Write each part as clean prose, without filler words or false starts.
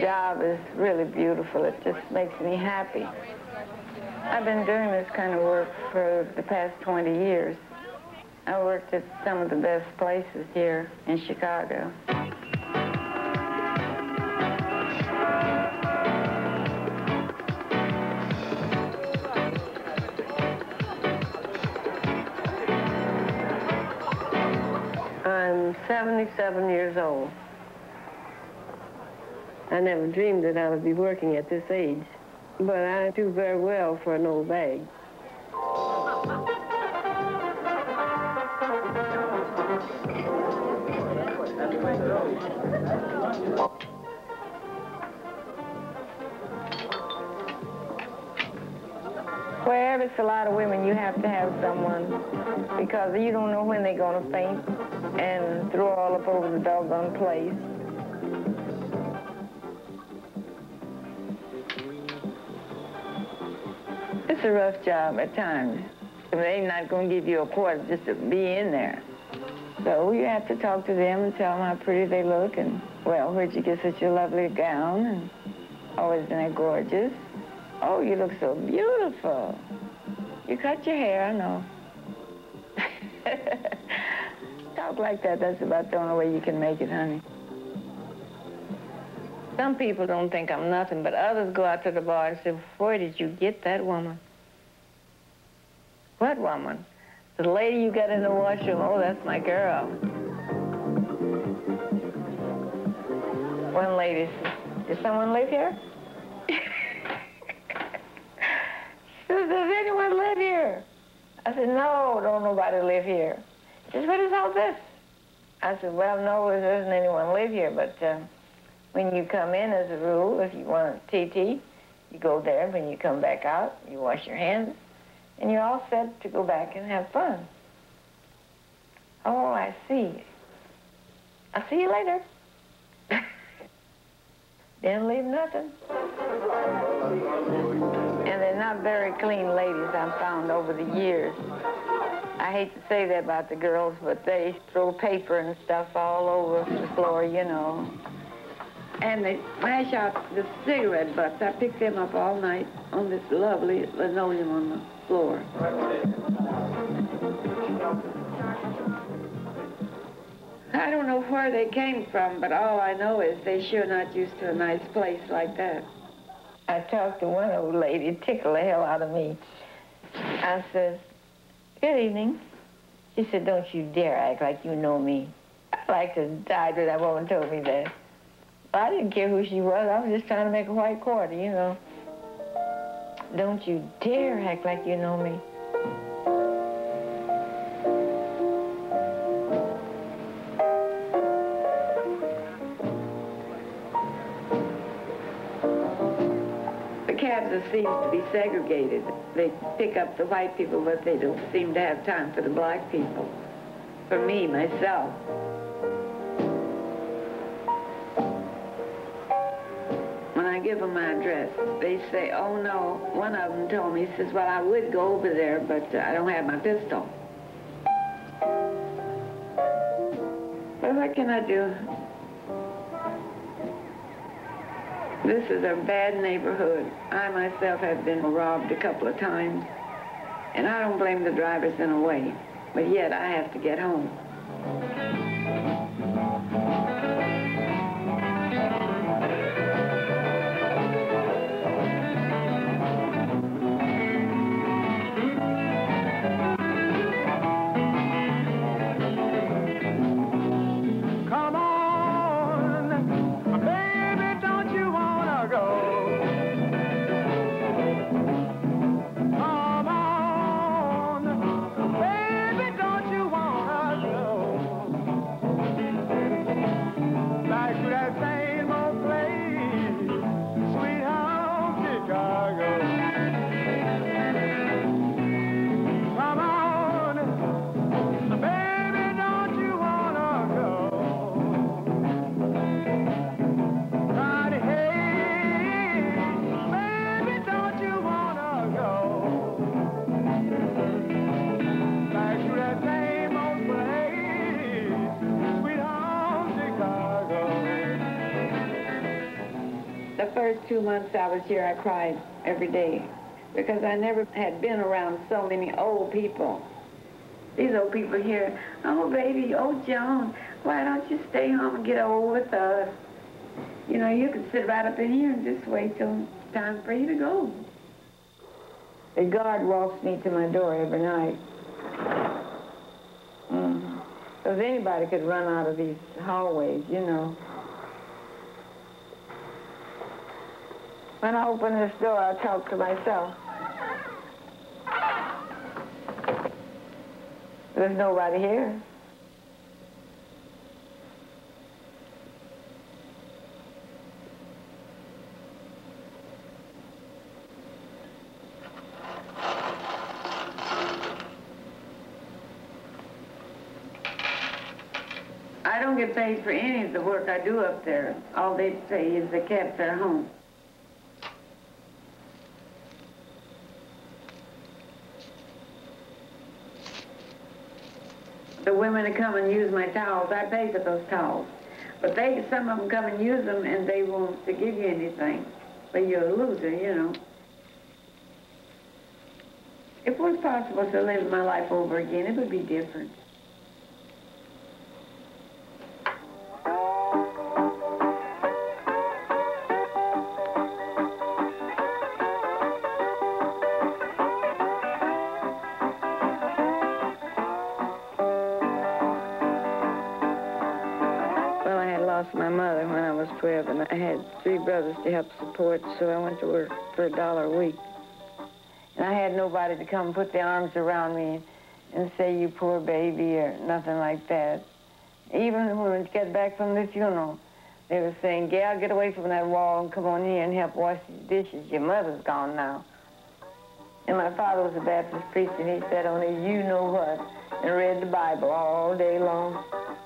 job is really beautiful. It just makes me happy. I've been doing this kind of work for the past 20 years. I worked at some of the best places here in Chicago. I'm 77 years old. I never dreamed that I would be working at this age, but I do very well for an old bag. Well, it's a lot of women. You have to have someone because you don't know when they're going to faint and throw all up over the doggone place. It's a rough job at times. They're not going to give you a quarter just to be in there. So you have to talk to them and tell them how pretty they look and, well, where'd you get such a lovely gown? And, oh, isn't that gorgeous? Oh, you look so beautiful. You cut your hair, I know. Talk like that, that's about the only way you can make it, honey. Some people don't think I'm nothing, but others go out to the bar and say, where did you get that woman? What woman? The lady you got in the washroom. Oh, that's my girl. One lady said, does someone live here? She said, does anyone live here? I said, no, don't nobody live here. She said, what is all this? I said, well, no, there doesn't anyone live here, but when you come in, as a rule, if you want a TT, you go there. When you come back out, you wash your hands, and you're all set to go back and have fun. Oh, I see. I'll see you later. Didn't leave nothing. And they're not very clean ladies, I've found over the years. I hate to say that about the girls, but they throw paper and stuff all over the floor, you know. And they smash out the cigarette butts. I picked them up all night on this lovely linoleum on the floor. I don't know where they came from, but all I know is they're sure not used to a nice place like that. I talked to one old lady, it tickled the hell out of me. I said, good evening. She said, don't you dare act like you know me. I'd like to die when that woman told me that. I didn't care who she was. I was just trying to make a white quarter, you know. Don't you dare act like you know me. The cabs seem to be segregated. They pick up the white people, but they don't seem to have time for the black people. For me, myself. When I give them my address, they say, oh no. One of them told me, he says, well, I would go over there, but I don't have my pistol. Well, what can I do? This is a bad neighborhood. I myself have been robbed a couple of times, and I don't blame the drivers in a way, but yet I have to get home. The first 2 months I was here, I cried every day because I never had been around so many old people. These old people here, oh, baby, oh, Joan, why don't you stay home and get old with us? You know, you can sit right up in here and just wait till it's time for you to go. The guard walks me to my door every night. Because anybody could run out of these hallways, you know. When I open this door, I talk to myself. There's nobody here. I don't get paid for any of the work I do up there. All they pay is the cats at home. The women that come and use my towels, I pay for those towels. But some of them come and use them and they won't give you anything. But you're a loser, you know. If it was possible to live my life over again, it would be different. My mother when I was 12, and I had 3 brothers to help support, so I went to work for $1 a week. And I had nobody to come put their arms around me and say, you poor baby, or nothing like that. Even when we got back from the funeral, they were saying, Gal, get away from that wall and come on here and help wash these dishes. Your mother's gone now. And my father was a Baptist priest, and he said only you know what, and read the Bible all day long.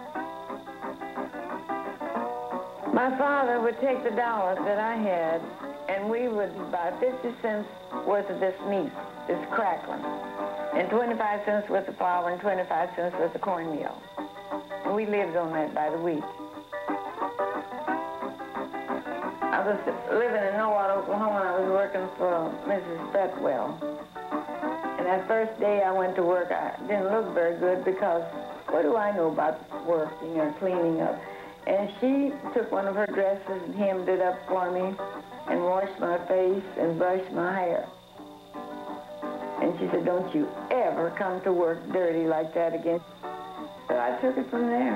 My father would take the $1 that I had, and we would buy 50 cents worth of this meat, this crackling, and 25 cents worth of flour and 25 cents worth of cornmeal. And we lived on that by the week. I was living in Norwalk, Oklahoma, and I was working for Mrs. Betwell. And that first day I went to work, I didn't look very good because what do I know about working or cleaning up? And she took one of her dresses and hemmed it up for me and washed my face and brushed my hair. And she said, don't you ever come to work dirty like that again. So I took it from there.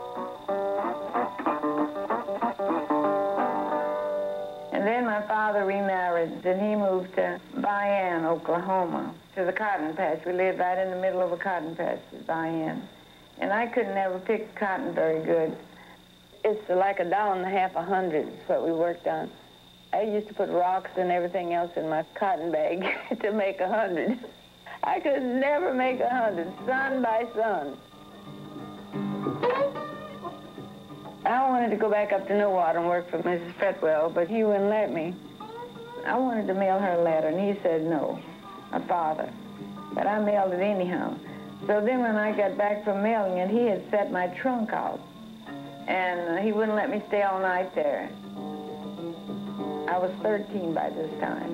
And then my father remarried, and he moved to Bayan, Oklahoma, to the cotton patch. We lived right in the middle of a cotton patch at Bayan. And I could never pick cotton very good. It's like $1.50 a hundred is what we worked on. I used to put rocks and everything else in my cotton bag to make 100. I could never make 100, son by son. I wanted to go back up to Norwalk and work for Mrs. Fretwell, but he wouldn't let me. I wanted to mail her a letter, and he said no, my father. But I mailed it anyhow. So then when I got back from mailing it, he had set my trunk out. And he wouldn't let me stay all night there. I was 13 by this time.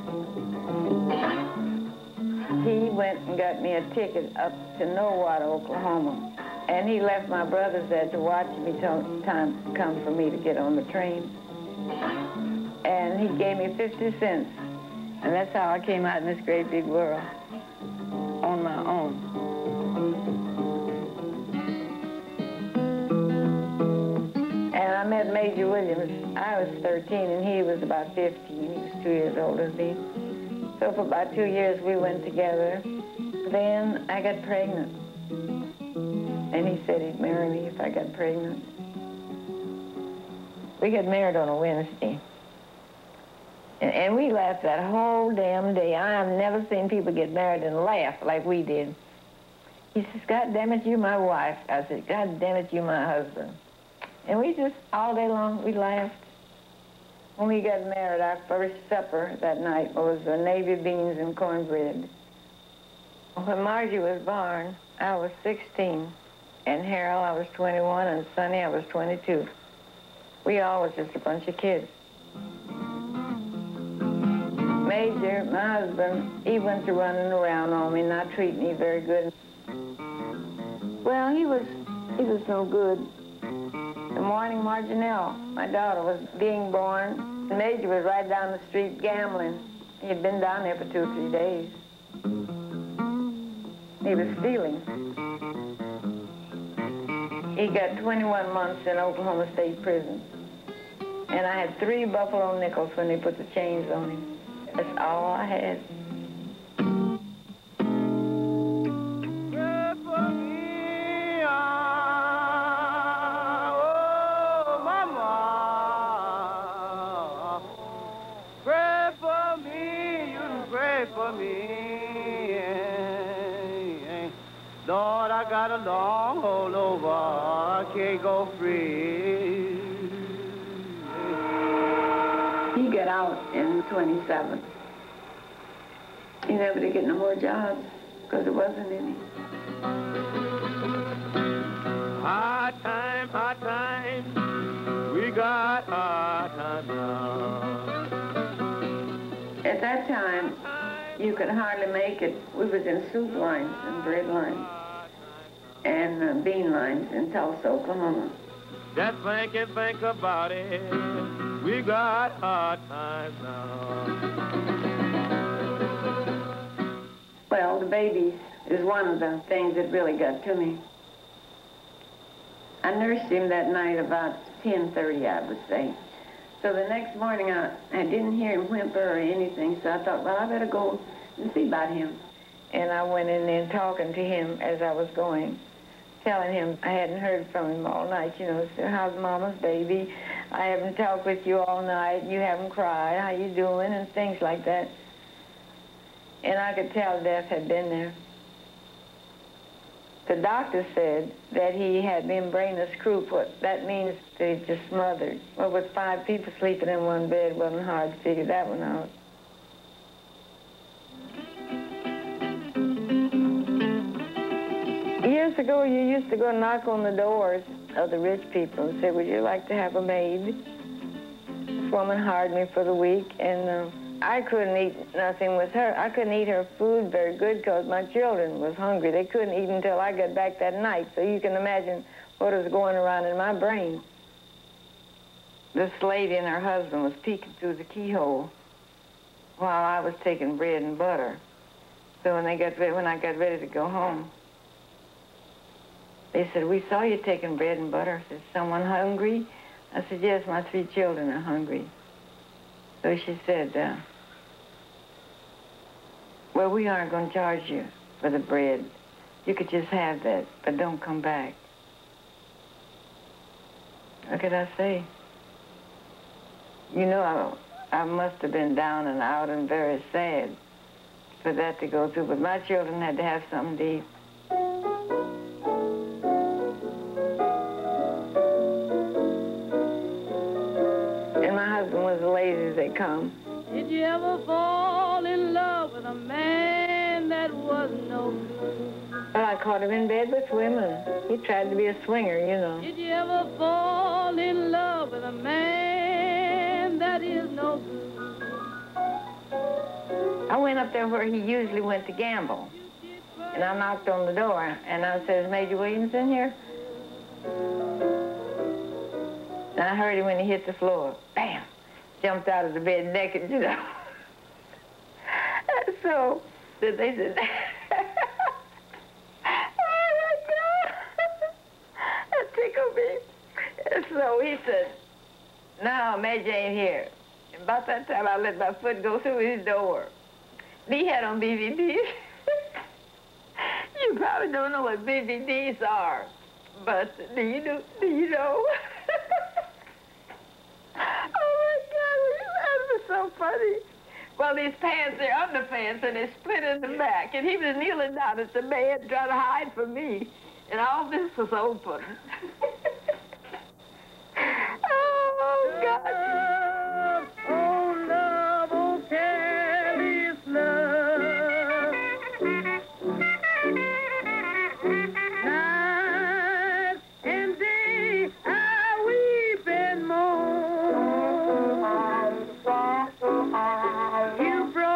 He went and got me a ticket up to Norwalk, Oklahoma. And he left my brothers there to watch me till time come for me to get on the train. And he gave me 50 cents. And that's how I came out in this great big world on my own. And I met Major Williams. I was 13 and he was about 15. He was 2 years older than me. So for about 2 years we went together. Then I got pregnant. And he said he'd marry me if I got pregnant. We got married on a Wednesday. And we laughed that whole damn day. I have never seen people get married and laugh like we did. He says, God damn it, you my wife. I said, God damn it, you my husband. And we just, all day long, we laughed. When we got married, our first supper that night was navy beans and cornbread. When Margie was born, I was 16. And Harold, I was 21, and Sonny, I was 22. We all was just a bunch of kids. Major, my husband, he went to running around on me, not treating me very good. Well, he was no good. The morning Marginelle, my daughter, was being born. Major was right down the street gambling. He had been down there for 2 or 3 days. He was stealing. He got 21 months in Oklahoma State Prison. And I had 3 buffalo nickels when they put the chains on him. That's all I had. Pray for me, oh, mama. Pray for me, you pray for me. Lord, I got a long hold over, I can't go free. He got out in 27. He never did get no more jobs because there wasn't any. Hard time, we got hard time now. At that time, you could hardly make it. We was in soup lines and bread lines and bean lines in Tulsa, Oklahoma. Just think about it. We got hard times now. Well, the babies is one of the things that really got to me. I nursed him that night about 10:30, I would say. So the next morning, I didn't hear him whimper or anything, so I thought, well, I better go and see about him. And I went in there talking to him as I was going, telling him I hadn't heard from him all night, you know, so how's Mama's baby? I haven't talked with you all night. You haven't cried. How you doing? And things like that. And I could tell death had been there. The doctor said that he had membranous croup. What that means, that he just smothered. Well, with 5 people sleeping in one bed, it wasn't hard to figure that one out. Years ago, you used to go knock on the doors of the rich people and say, would you like to have a maid? This woman hired me for the week, and I couldn't eat nothing with her. I couldn't eat her food very good because my children was hungry. They couldn't eat until I got back that night, so you can imagine what was going around in my brain. This lady and her husband was peeking through the keyhole while I was taking bread and butter. So when I got ready to go home, they said, we saw you taking bread and butter. I said, someone hungry? I said, yes, my 3 children are hungry. So she said, well, we aren't going to charge you for the bread. You could just have that, but don't come back. What could I say? You know, I must have been down and out and very sad for that to go through, but my children had to have something to eat. And my husband was as lazy as they come. Did you ever fall in love with a man that was no good? Well, I caught him in bed with women. He tried to be a swinger, you know. Did you ever fall in love with a man that is no good? I went up there where he usually went to gamble. And I knocked on the door, and I said, is Major Williams in here? And I heard him when he hit the floor. Bam! Jumped out of the bed naked, you know. So they said, oh my God, that tickled me. So he said, no, Major ain't here. And about that time, I let my foot go through his door. And he had on BVDs. You probably don't know what BVDs are, but do you know? Oh my God, that was so funny. Well, these pants, they're underpants, and they're split in the back. And he was kneeling down at the bed trying to hide from me. And all this was open. Oh, God. Oh, love, oh, careless love. Night and day I weep and moan. You broke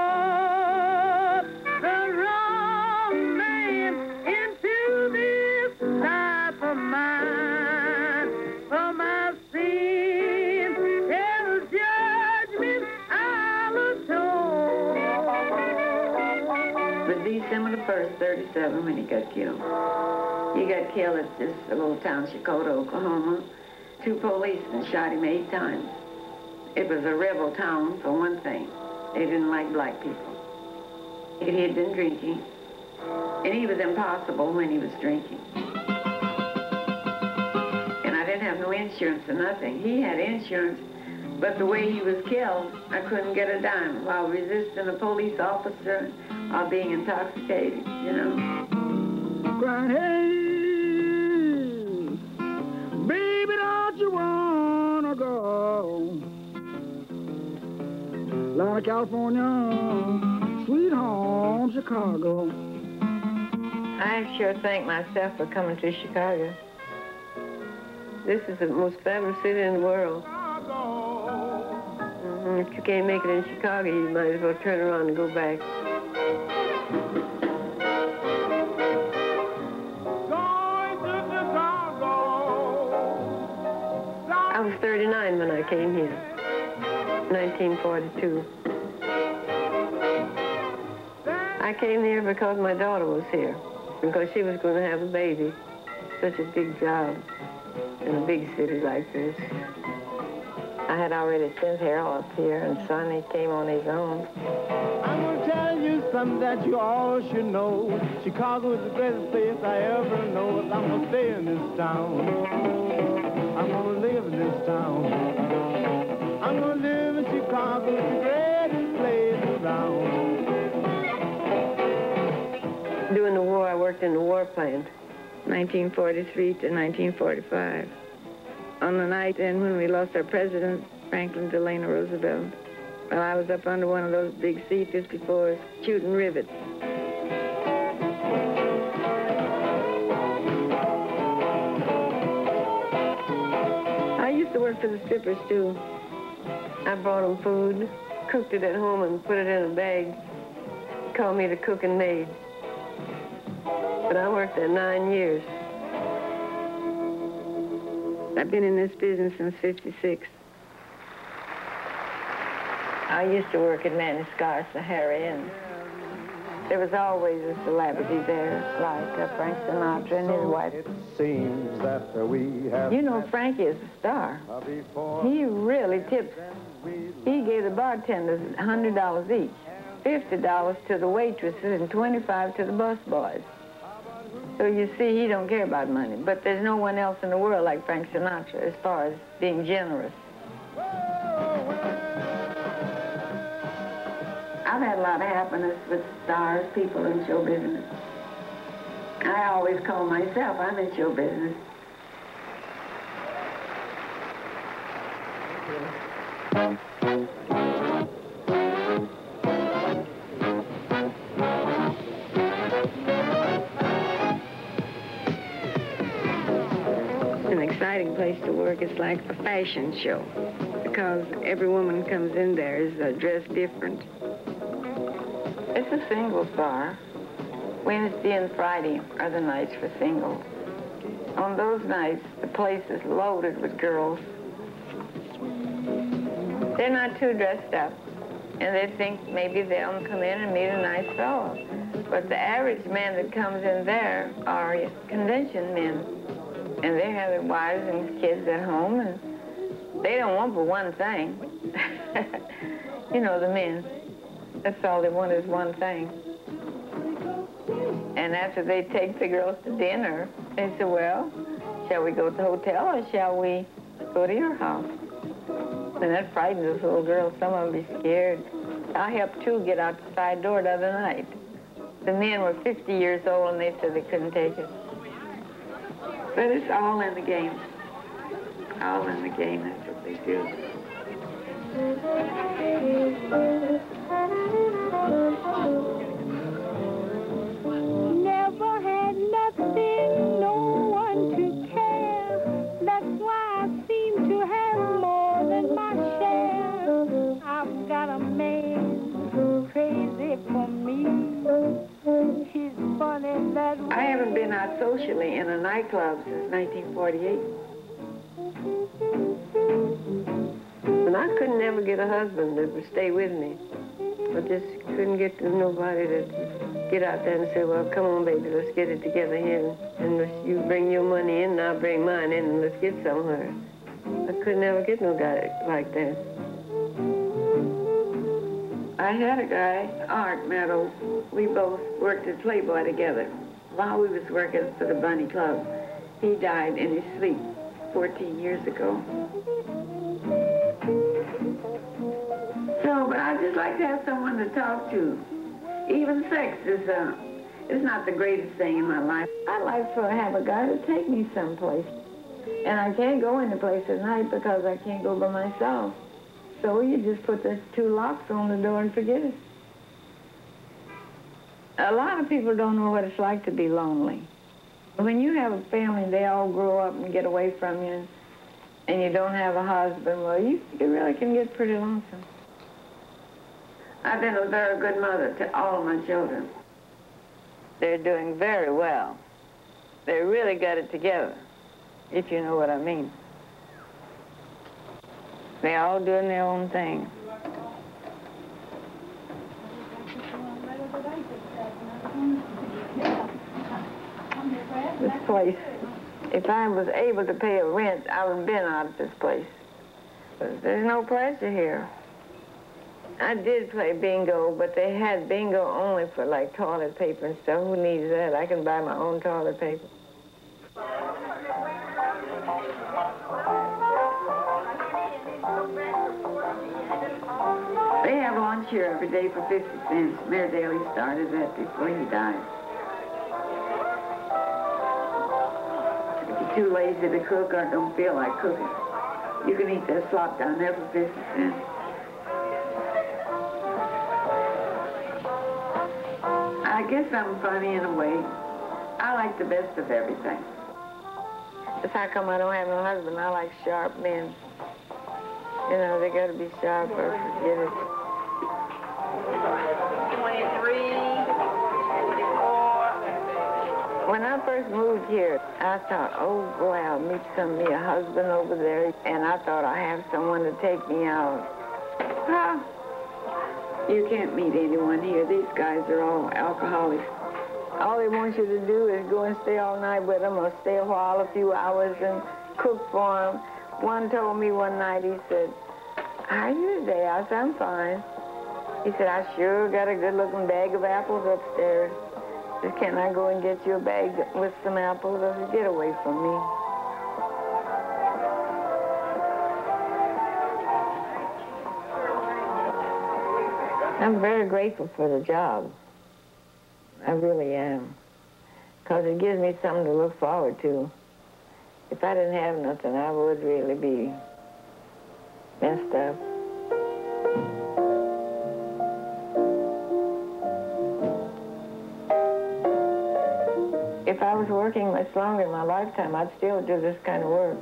was December the 1st, 37, when he got killed. He got killed at this little town, Chicago, Oklahoma. 2 policemen shot him 8 times. It was a rebel town, for one thing. They didn't like black people. He had been drinking, and he was impossible when he was drinking. And I didn't have no insurance or nothing. He had insurance, but the way he was killed, I couldn't get a dime while resisting a police officer or being intoxicated, you know. Crying, hey, baby, don't you wanna go? Line of California, sweet home, Chicago. I sure thank myself for coming to Chicago. This is the most fabulous city in the world. If you can't make it in Chicago, you might as well turn around and go back. I was 39 when I came here, 1942. I came here because my daughter was here, because she was going to have a baby. Such a big job in a big city like this. I had already sent Harold up here, and Sonny came on his own. I'm going to tell you something that you all should know. Chicago is the greatest place I ever know. I'm going to stay in this town. I'm going to live in this town. I'm going to live in Chicago. It's the greatest place around. During the war, I worked in the war plant, 1943 to 1945. On the night then when we lost our president, Franklin Delano Roosevelt, well, I was up under one of those big C-54s shooting rivets. I used to work for the strippers, too. I brought them food, cooked it at home, and put it in a bag. They called me the cooking maid. But I worked there 9 years. I've been in this business since '56. I used to work at Manny Scar's Sahara Inn. There was always a celebrity there, like Frank Sinatra and his wife. It seems that we have... You know, Frankie is a star. He really tips. He gave the bartenders $100 each, $50 to the waitresses, and $25 to the busboys. So you see, he don't care about money. But there's no one else in the world like Frank Sinatra as far as being generous. I've had a lot of happiness with stars, people in show business. I always call myself, I'm in show business. An exciting place to work. It's like a fashion show because every woman comes in there is dressed different. It's a singles bar. Wednesday and Friday are the nights for singles. On those nights, the place is loaded with girls. They're not too dressed up, and they think maybe they'll come in and meet a nice fellow. But the average man that comes in there are convention men, and they have their wives and kids at home, and they don't want but one thing. You know, the men. That's all they want is one thing. And after they take the girls to dinner, they say, well, shall we go to the hotel or shall we go to your house? And that frightens those little girls. Some of them be scared. I helped 2 get out the side door the other night. The men were 50 years old and they said they couldn't take it. But it's all in the game. All in the game, that's what they do. Never had nothing, no one to care. That's why I seem to have more than my share. I've got a man crazy for me. He's funny that way. I haven't been out socially in a nightclub since 1948. And I couldn't ever get a husband that would stay with me. I just couldn't get to nobody to get out there and say, well, come on, baby, let's get it together here. And you bring your money in, and I'll bring mine in, and let's get somewhere. I could never get no guy like that. I had a guy, Art Meadows. We both worked at Playboy together. While we was working for the Bunny Club, he died in his sleep 14 years ago. So, but I just like to have someone to talk to. Even sex is it's not the greatest thing in my life. I like to have a guy to take me someplace. And I can't go any place at night because I can't go by myself. So you just put the 2 locks on the door and forget it. A lot of people don't know what it's like to be lonely. When you have a family, they all grow up and get away from you, and you don't have a husband, well, you really can get pretty lonesome. I've been a very good mother to all of my children. They're doing very well. They really got it together, if you know what I mean. They're all doing their own thing. This place, if I was able to pay a rent, I would have been out of this place. But there's no pleasure here. I did play bingo, but they had bingo only for like toilet paper and stuff. Who needs that? I can buy my own toilet paper. They have lunch here every day for 50 cents. Mayor Daley started that before he died. If you're too lazy to cook or don't feel like cooking, you can eat that slop down there for 50 cents. I guess I'm funny in a way. I like the best of everything. That's how come I don't have no husband. I like sharp men. You know, they got to be sharp or forget it. 23, 24. When I first moved here, I thought, oh boy, I'll meet me a husband over there. And I thought I have someone to take me out. Huh? You can't meet anyone here. These guys are all alcoholics. All they want you to do is go and stay all night with them or stay a while, a few hours, and cook for them. One told me one night, he said, how are you today? I said, I'm fine. He said, I sure got a good-looking bag of apples upstairs. I said, can I go and get you a bag with some apples? I said, get away from me. I'm very grateful for the job. I really am. Because it gives me something to look forward to. If I didn't have nothing, I would really be messed up. If I was working much longer in my lifetime, I'd still do this kind of work.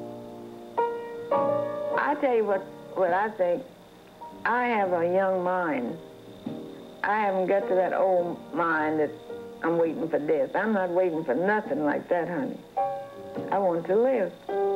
I tell you what I think. I have a young mind. I haven't got to that old mind that I'm waiting for death. I'm not waiting for nothing like that, honey. I want to live.